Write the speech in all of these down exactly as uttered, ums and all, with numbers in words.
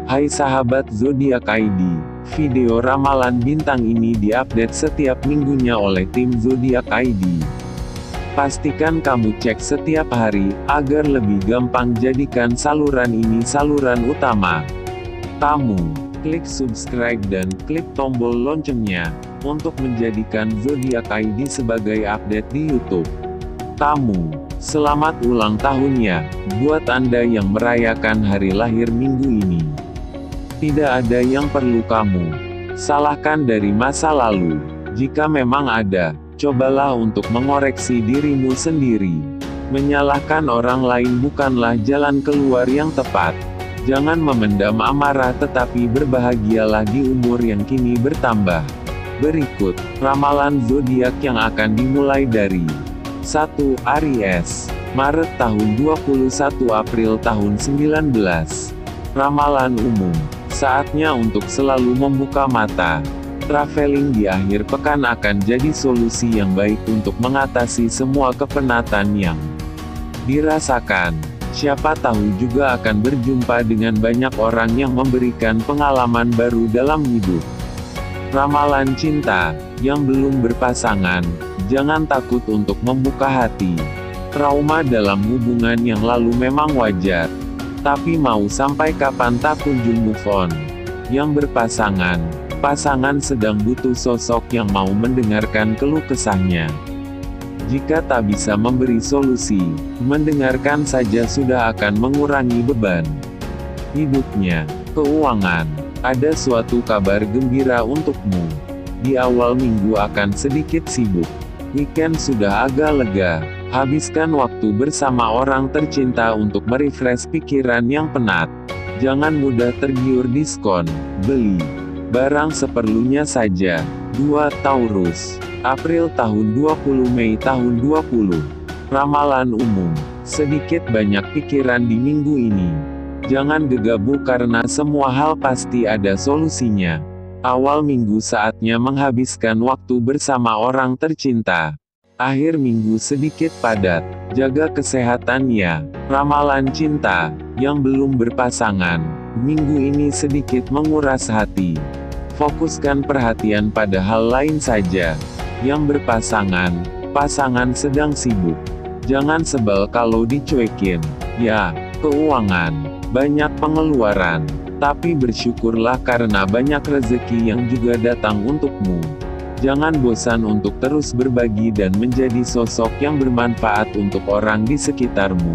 Hai sahabat zodiak I D, video ramalan bintang ini diupdate setiap minggunya oleh tim zodiak I D. Pastikan kamu cek setiap hari, agar lebih gampang jadikan saluran ini saluran utama. Kamu, klik subscribe dan klik tombol loncengnya, untuk menjadikan zodiak I D sebagai update di YouTube. Kamu, selamat ulang tahun ya, buat Anda yang merayakan hari lahir minggu ini. Tidak ada yang perlu kamu salahkan dari masa lalu. Jika memang ada, cobalah untuk mengoreksi dirimu sendiri. Menyalahkan orang lain bukanlah jalan keluar yang tepat. Jangan memendam amarah tetapi berbahagialah di umur yang kini bertambah. Berikut, ramalan zodiak yang akan dimulai dari satu. Aries, Maret tahun dua puluh satu April tahun sembilan belas. Ramalan umum, saatnya untuk selalu membuka mata. Traveling di akhir pekan akan jadi solusi yang baik untuk mengatasi semua kepenatan yang dirasakan. Siapa tahu juga akan berjumpa dengan banyak orang yang memberikan pengalaman baru dalam hidup. Ramalan cinta, yang belum berpasangan, jangan takut untuk membuka hati. Trauma dalam hubungan yang lalu memang wajar. Tapi mau sampai kapan tak kunjung move on. Yang berpasangan, pasangan sedang butuh sosok yang mau mendengarkan keluh kesahnya. Jika tak bisa memberi solusi, mendengarkan saja sudah akan mengurangi beban hidupnya. Keuangan, ada suatu kabar gembira untukmu. Di awal minggu akan sedikit sibuk. Weekend sudah agak lega. Habiskan waktu bersama orang tercinta untuk merefresh pikiran yang penat. Jangan mudah tergiur diskon. Beli barang seperlunya saja. dua. Taurus, April tahun dua puluh Mei tahun dua puluh. Ramalan umum, sedikit banyak pikiran di minggu ini. Jangan gegabah karena semua hal pasti ada solusinya. Awal minggu saatnya menghabiskan waktu bersama orang tercinta. Akhir minggu sedikit padat, jaga kesehatan ya. Ramalan cinta, yang belum berpasangan, minggu ini sedikit menguras hati. Fokuskan perhatian pada hal lain saja. Yang berpasangan, pasangan sedang sibuk. Jangan sebel kalau dicuekin. Ya, keuangan, banyak pengeluaran. Tapi bersyukurlah karena banyak rezeki yang juga datang untukmu. Jangan bosan untuk terus berbagi dan menjadi sosok yang bermanfaat untuk orang di sekitarmu.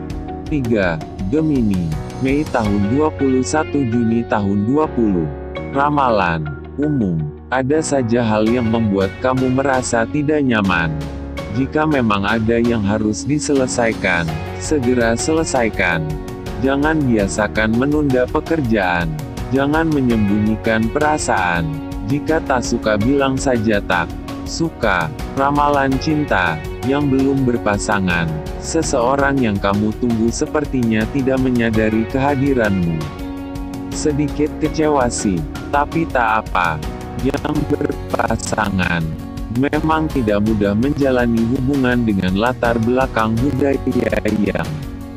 tiga. Gemini, Mei tahun dua puluh satu Juni tahun dua puluh. Ramalan umum, ada saja hal yang membuat kamu merasa tidak nyaman. Jika memang ada yang harus diselesaikan, segera selesaikan. Jangan biasakan menunda pekerjaan. Jangan menyembunyikan perasaan. Jika tak suka bilang saja tak suka. Ramalan cinta, yang belum berpasangan, seseorang yang kamu tunggu sepertinya tidak menyadari kehadiranmu. Sedikit kecewa sih, tapi tak apa. Yang berpasangan, memang tidak mudah menjalani hubungan dengan latar belakang budaya yang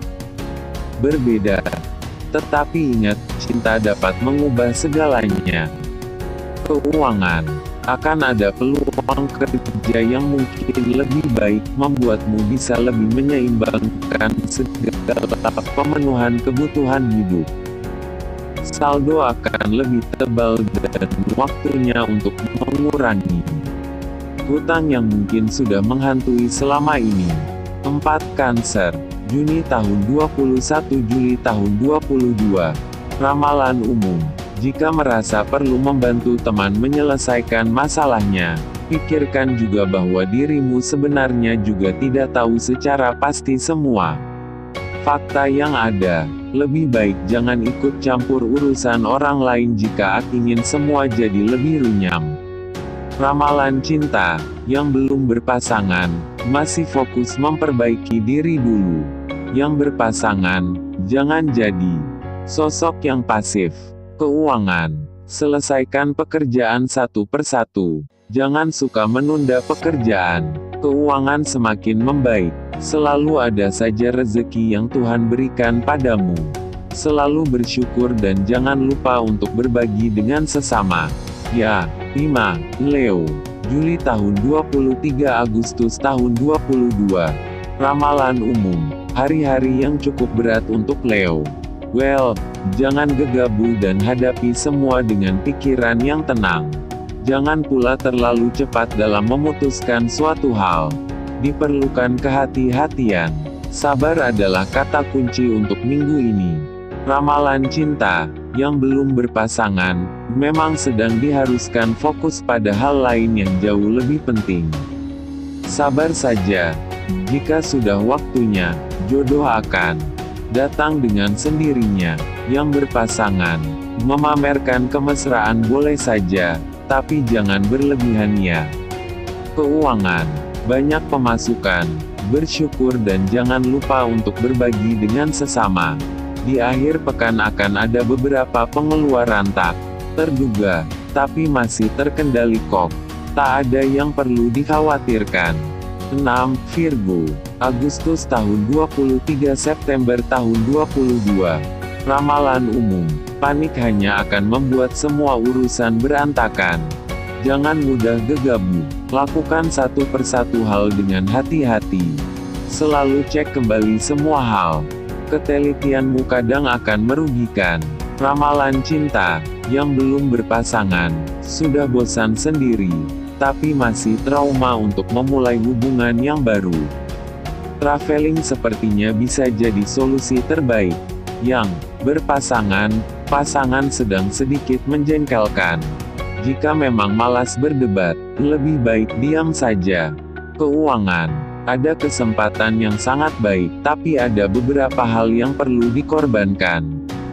berbeda. Tetapi ingat, cinta dapat mengubah segalanya. Keuangan, akan ada peluang kerja yang mungkin lebih baik, membuatmu bisa lebih menyeimbangkan segala pemenuhan kebutuhan hidup. Saldo akan lebih tebal dan waktunya untuk mengurangi hutang yang mungkin sudah menghantui selama ini. empat. Cancer, Juni tahun dua puluh satu Juli tahun dua puluh dua. Ramalan umum, jika merasa perlu membantu teman menyelesaikan masalahnya, pikirkan juga bahwa dirimu sebenarnya juga tidak tahu secara pasti semua fakta yang ada. Lebih baik jangan ikut campur urusan orang lain jika ingin semua jadi lebih runyam. Ramalan cinta, yang belum berpasangan, masih fokus memperbaiki diri dulu. Yang berpasangan, jangan jadi sosok yang pasif. Keuangan, selesaikan pekerjaan satu persatu. Jangan suka menunda pekerjaan. Keuangan semakin membaik. Selalu ada saja rezeki yang Tuhan berikan padamu. Selalu bersyukur dan jangan lupa untuk berbagi dengan sesama. Ya, lima. Leo. Juli tahun dua puluh tiga Agustus tahun dua puluh dua. Ramalan umum. Hari-hari yang cukup berat untuk Leo. Well, jangan gegabah dan hadapi semua dengan pikiran yang tenang. Jangan pula terlalu cepat dalam memutuskan suatu hal. Diperlukan kehati-hatian. Sabar adalah kata kunci untuk minggu ini. Ramalan cinta, yang belum berpasangan, memang sedang diharuskan fokus pada hal lain yang jauh lebih penting. Sabar saja. Jika sudah waktunya, jodoh akan datang dengan sendirinya. Yang berpasangan, memamerkan kemesraan boleh saja, tapi jangan berlebihan ya. Keuangan, banyak pemasukan, bersyukur dan jangan lupa untuk berbagi dengan sesama. Di akhir pekan akan ada beberapa pengeluaran tak terduga, tapi masih terkendali kok. Tak ada yang perlu dikhawatirkan. enam. Virgo. Agustus tahun dua puluh tiga September tahun dua puluh dua. Ramalan umum. Panik hanya akan membuat semua urusan berantakan. Jangan mudah gegabah. Lakukan satu persatu hal dengan hati-hati. Selalu cek kembali semua hal. Ketelitianmu kadang akan merugikan. Ramalan cinta, yang belum berpasangan, sudah bosan sendiri, tapi masih trauma untuk memulai hubungan yang baru. Traveling sepertinya bisa jadi solusi terbaik. Yang berpasangan, pasangan sedang sedikit menjengkelkan. Jika memang malas berdebat, lebih baik diam saja. Keuangan, ada kesempatan yang sangat baik, tapi ada beberapa hal yang perlu dikorbankan.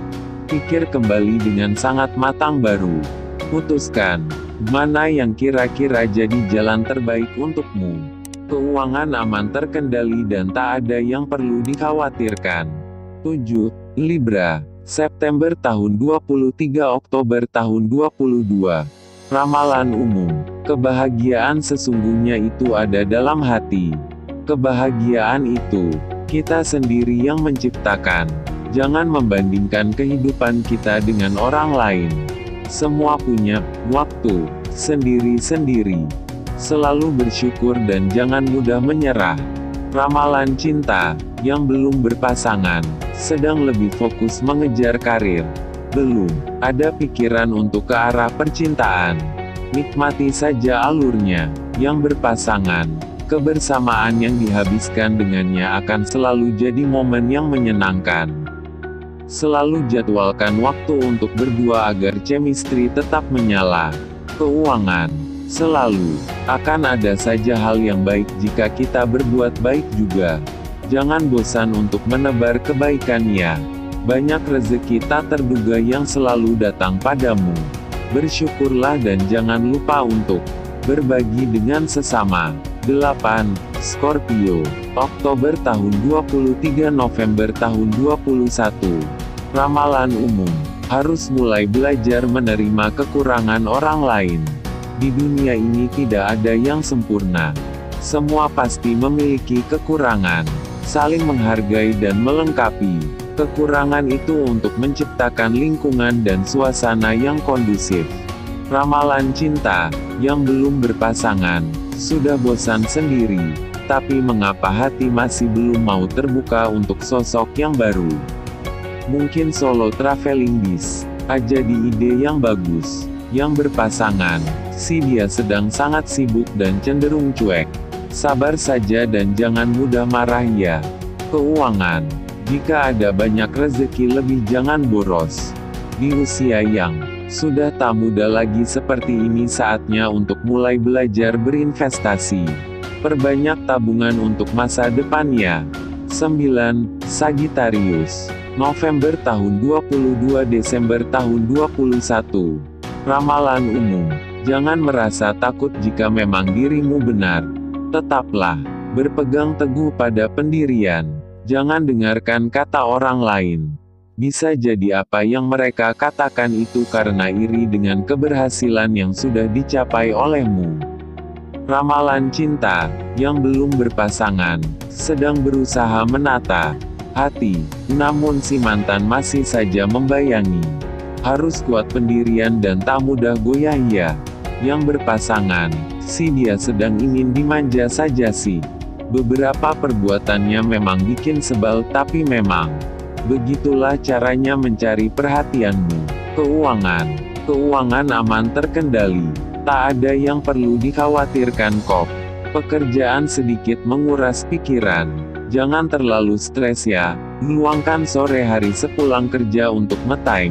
Pikir kembali dengan sangat matang baru. Putuskan, mana yang kira-kira jadi jalan terbaik untukmu. Keuangan aman terkendali dan tak ada yang perlu dikhawatirkan. tujuh. Libra. September tahun dua puluh tiga Oktober tahun dua puluh dua. Ramalan umum. Kebahagiaan sesungguhnya itu ada dalam hati. Kebahagiaan itu, kita sendiri yang menciptakan. Jangan membandingkan kehidupan kita dengan orang lain. Semua punya waktu sendiri-sendiri. Selalu bersyukur dan jangan mudah menyerah. Ramalan cinta, yang belum berpasangan, sedang lebih fokus mengejar karir. Belum ada pikiran untuk ke arah percintaan. Nikmati saja alurnya. Yang berpasangan, kebersamaan yang dihabiskan dengannya akan selalu jadi momen yang menyenangkan. Selalu jadwalkan waktu untuk berdua agar chemistry tetap menyala. Keuangan, selalu akan ada saja hal yang baik jika kita berbuat baik juga. Jangan bosan untuk menebar kebaikan ya. Banyak rezeki tak terduga yang selalu datang padamu. Bersyukurlah dan jangan lupa untuk berbagi dengan sesama. delapan. Scorpio. Oktober tahun dua puluh tiga November tahun dua puluh satu. Ramalan umum. Harus mulai belajar menerima kekurangan orang lain. Di dunia ini tidak ada yang sempurna. Semua pasti memiliki kekurangan. Saling menghargai dan melengkapi kekurangan itu untuk menciptakan lingkungan dan suasana yang kondusif. Ramalan cinta, yang belum berpasangan, sudah bosan sendiri, tapi mengapa hati masih belum mau terbuka untuk sosok yang baru? Mungkin solo traveling bis aja di ide yang bagus. Yang berpasangan, si dia sedang sangat sibuk dan cenderung cuek. Sabar saja dan jangan mudah marah ya. Keuangan, jika ada banyak rezeki lebih jangan boros. Di usia yang sudah tak muda lagi seperti ini saatnya untuk mulai belajar berinvestasi. Perbanyak tabungan untuk masa depan ya. sembilan. Sagittarius. November tahun dua puluh dua Desember tahun dua puluh satu. Ramalan umum. Jangan merasa takut jika memang dirimu benar. Tetaplah berpegang teguh pada pendirian. Jangan dengarkan kata orang lain. Bisa jadi apa yang mereka katakan itu karena iri dengan keberhasilan yang sudah dicapai olehmu. Ramalan cinta, yang belum berpasangan, sedang berusaha menata hati. Namun si mantan masih saja membayangi. Harus kuat pendirian dan tak mudah goyah ya. Yang berpasangan, si dia sedang ingin dimanja saja sih. Beberapa perbuatannya memang bikin sebal, tapi memang begitulah caranya mencari perhatianmu. Keuangan. Keuangan aman terkendali. Tak ada yang perlu dikhawatirkan kok. Pekerjaan sedikit menguras pikiran. Jangan terlalu stres ya. Luangkan sore hari sepulang kerja untuk me time.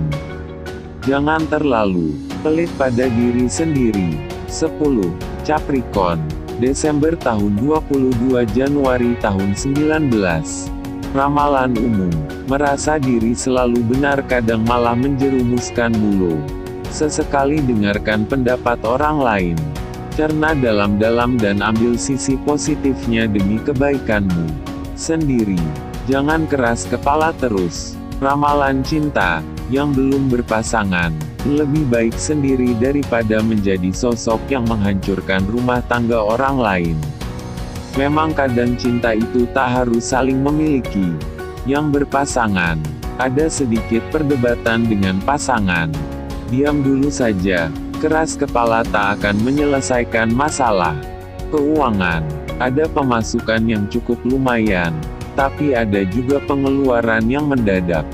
Jangan terlalu pelit pada diri sendiri. sepuluh. Capricorn. Desember tahun dua puluh dua Januari tahun sembilan belas. Ramalan umum. Merasa diri selalu benar kadang malah menjerumuskan mulu. Sesekali dengarkan pendapat orang lain. Cerna dalam-dalam dan ambil sisi positifnya demi kebaikanmu sendiri. Jangan keras kepala terus. Ramalan cinta. Yang belum berpasangan, lebih baik sendiri daripada menjadi sosok yang menghancurkan rumah tangga orang lain. Memang kadang cinta itu tak harus saling memiliki. Yang berpasangan, ada sedikit perdebatan dengan pasangan. Diam dulu saja, keras kepala tak akan menyelesaikan masalah. Keuangan, ada pemasukan yang cukup lumayan, tapi ada juga pengeluaran yang mendadak.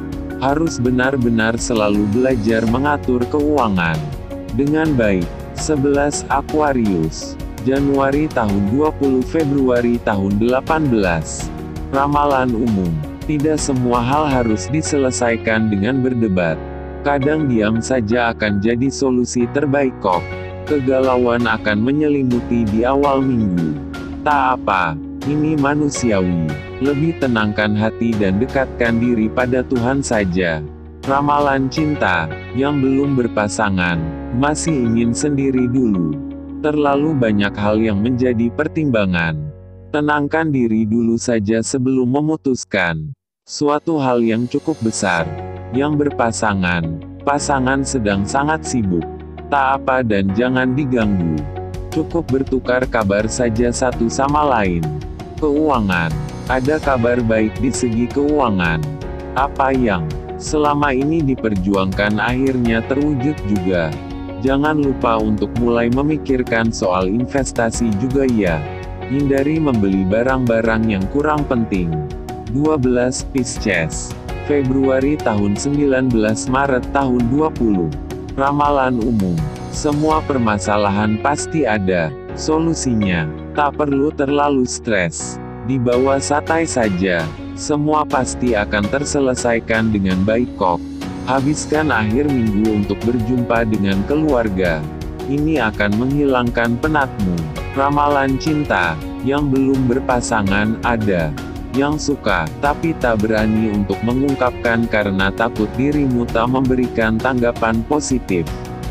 Harus benar-benar selalu belajar mengatur keuangan dengan baik. sebelas Aquarius. Januari tahun dua puluh Februari tahun delapan belas. Ramalan umum. Tidak semua hal harus diselesaikan dengan berdebat. Kadang diam saja akan jadi solusi terbaik kok. Kegalauan akan menyelimuti di awal minggu. Tak apa, ini manusiawi. Lebih tenangkan hati dan dekatkan diri pada Tuhan saja. Ramalan cinta. Yang belum berpasangan, masih ingin sendiri dulu. Terlalu banyak hal yang menjadi pertimbangan. Tenangkan diri dulu saja sebelum memutuskan suatu hal yang cukup besar. Yang berpasangan, pasangan sedang sangat sibuk. Tak apa dan jangan diganggu. Cukup bertukar kabar saja satu sama lain. Keuangan. Ada kabar baik di segi keuangan. Apa yang selama ini diperjuangkan akhirnya terwujud juga. Jangan lupa untuk mulai memikirkan soal investasi juga ya. Hindari membeli barang-barang yang kurang penting. dua belas Pisces. Februari tahun sembilan belas Maret tahun dua puluh. Ramalan umum. Semua permasalahan pasti ada solusinya. Tak perlu terlalu stres. Dibawa santai saja. Semua pasti akan terselesaikan dengan baik kok. Habiskan akhir minggu untuk berjumpa dengan keluarga. Ini akan menghilangkan penatmu. Ramalan cinta. Yang belum berpasangan, ada yang suka, tapi tak berani untuk mengungkapkan karena takut dirimu tak memberikan tanggapan positif.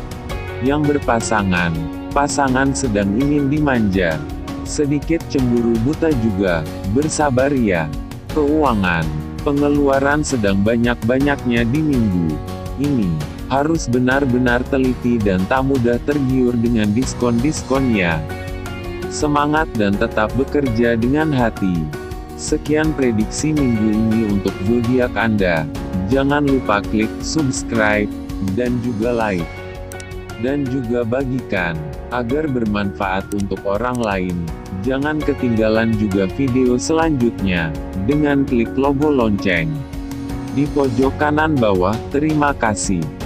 Yang berpasangan, pasangan sedang ingin dimanja. Sedikit cemburu buta juga, bersabar ya. Keuangan, pengeluaran sedang banyak-banyaknya di minggu ini. Harus benar-benar teliti dan tak mudah tergiur dengan diskon-diskon ya. Semangat dan tetap bekerja dengan hati. Sekian prediksi minggu ini untuk zodiak Anda. Jangan lupa klik subscribe, dan juga like. Dan juga bagikan, agar bermanfaat untuk orang lain. Jangan ketinggalan juga video selanjutnya, dengan klik logo lonceng di pojok kanan bawah. Terima kasih.